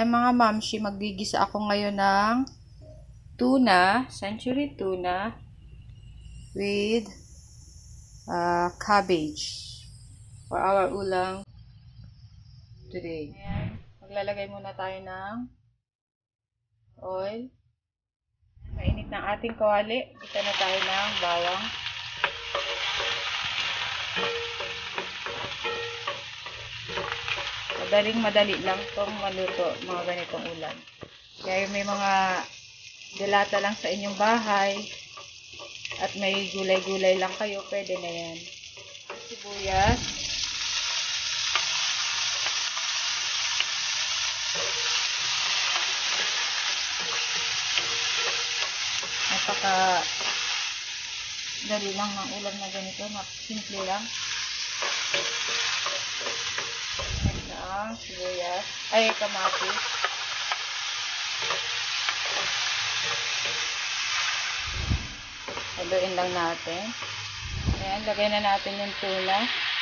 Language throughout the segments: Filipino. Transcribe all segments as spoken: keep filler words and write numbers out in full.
Ay mga mamshi, maggigisa ako ngayon ng tuna, century tuna with uh, cabbage for our ulam today. Ayan, maglalagay muna tayo ng oil. Mainit ng ating kawali. Isa na tayo ng bawang. Madaling madali lang itong maluto, mga ganitong ulam. Kaya may mga dilata lang sa inyong bahay at may gulay-gulay lang kayo, pwede na yan. Sibuyas. Napaka dali lang ng ulam na ganito, simple lang. Ang sibuyas, ay kamatis. Haluin lang natin. Ayan, lagay na natin yung tuna.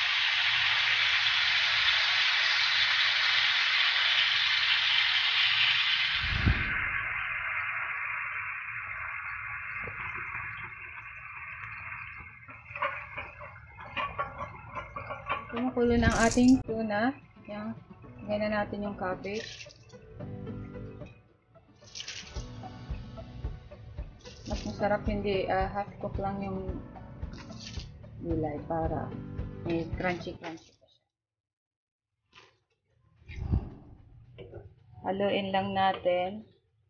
Kumukulo ng ating tuna. Yan. Lagyan na natin yung cabbage. Mas masarap hindi uh, half cook lang yung gulay para may crunchy crunchy pa siya. Haluin lang natin.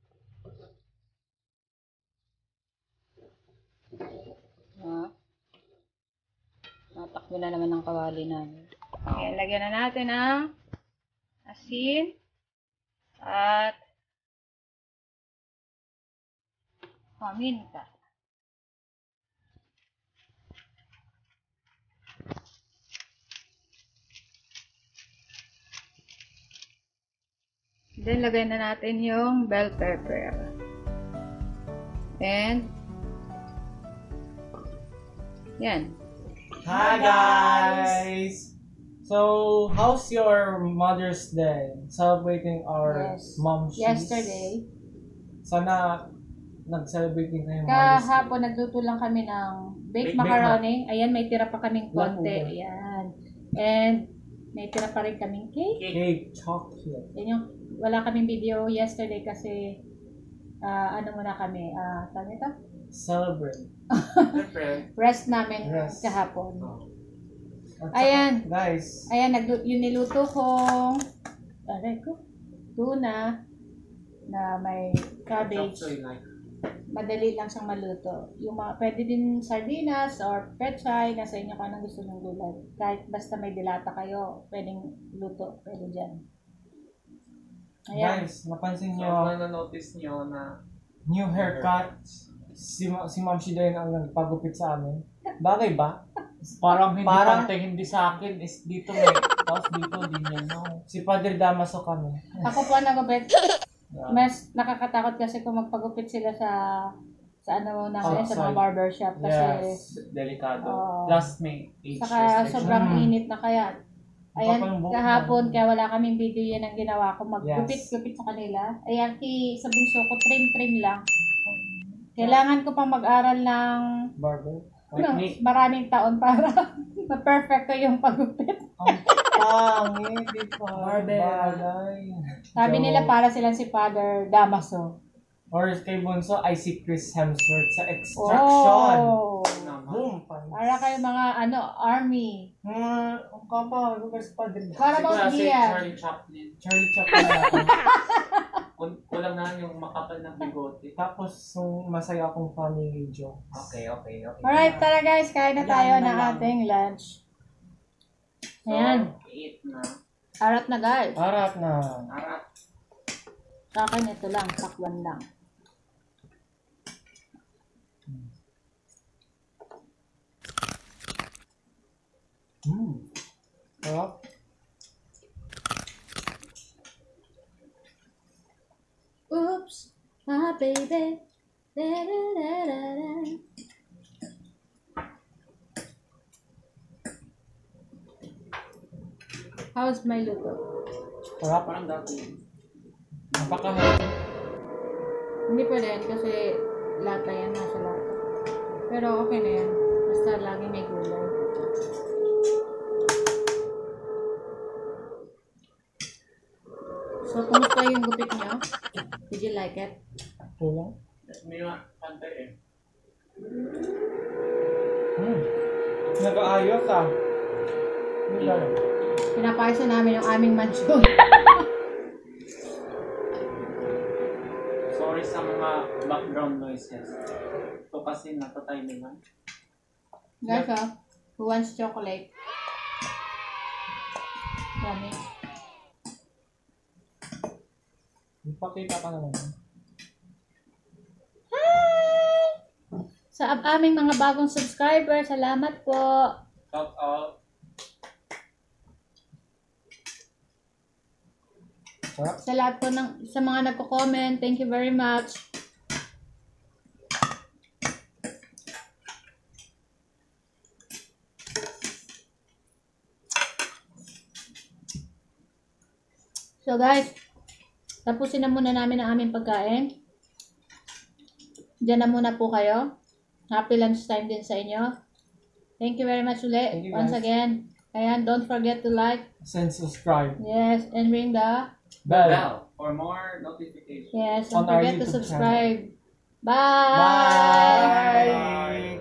Ah. Natakbo na naman ng kawali namin. Ayan, lagyan na natin ang asin at paminta. Then, lagyan na natin yung bell pepper. And, yan. Hi guys! So, how's your Mother's Day? Celebrating our Yes. mom's Yesterday. Sana nag-celebrate din kayo Mother's Day. Kahapon, nagluto lang kami ng baked Baked macaroni. Ayan, may tira pa kaming konti. Lang, Ayan. And, may tira pa rin kaming cake. Cake, chocolate. Yan yung, wala kaming video yesterday kasi, ah, ano muna kami, ah, uh, tawag ito? Celebrate. Rest namin Rest. kahapon. At Ayan. saka, guys. Ayan, naglu- yung niluto kong, aray ko, tuna na may cabbage. Madali lang siyang maluto. Yung mga, pwede din sardinas or pechay, nasa inyo kung anong gusto ng gulay. Kahit basta may dilata kayo, pwedeng luto, pwede dyan. Ayan. Guys, napansin So, nyo, na-notice nyo na new haircut. Si, Ma- si Ma'am Shida yun ang nagpagupit sa amin. Bagay ba? parang hindi Parang- pantay, hindi sa akin is dito may tapos dito din yan no. Si Padre Damaso kami. Ako po nagupit. Mas nakakatakot kasi kung magpagupit sila sa sa ano na sa Outside. mga barbershop kasi Yes. Delikado. Oo. Plus may age saka restriction. sobrang Mm. init na kaya. Ayan, Kapal buhok kahapon, na. kaya wala kaming video yan ang ginawa ko. Magkupit-kupit sa kanila. Ayan, ki, sa bunso ko, trim-trim lang. Kailangan ko pang mag-aral ng Barber. ano, Technique. maraming taon para ma-perfecto yung pagupit. Ang pangit, di ba? Barber. Bagay. Sabi So, nila para silang si Father Damaso. Or kay Bunso, I see Chris Hemsworth sa Extraction. Oh! Boom! Para kayo mga ano, army. Hmm, ang kapal. Lugar sa Padre. Para Siguro about si Diaz. Charlie Chaplin. Charlie Chaplin natin. Kul- Kulang na yung makapal ng bigote. Tapos, yung masaya akong family joke. Okay, okay, okay. Alright, tara guys, kain na tayo Yan na ng lang. ating lunch. So, Ayan, eight na. arat na guys. Harap na. Arat. Sa akin ito lang, takwan lang. Hmm. Harap. Oops, my baby. Da, da, da, da, da. How's my luto? Harap. Parang dati. Napaka-healthy. Hindi pa rin kasi lata yan, nasa lata. Pero okay na yan. Basta lagi may gulay. So, kumusta yung gupit niyo? Did you like it? Kulang. May mga pantay eh. Hmm. Nag-aayos ah. Hindi lang. Pinapayos na namin yung aming mansion. Sorry sa mga background noises. Ito kasi natatimingan. Guys, oh, who wants chocolate? Yummy. Ipakita ka naman. Sa ab- aming mga bagong subscriber, salamat po. Shout out. Sarap. Sa lahat po ng, sa mga nagko-comment, thank you very much. So guys, tapusin na muna namin ang aming pagkain. Diyan na muna po kayo. Happy lunchtime din sa inyo. Thank you very much ulit. Thank you, Once guys. again. Ayan, don't forget to like, Send subscribe. yes, and ring the, Bell. Bell for more notifications. yes, On don't our forget to YouTube subscribe. Bye! Bye. Bye.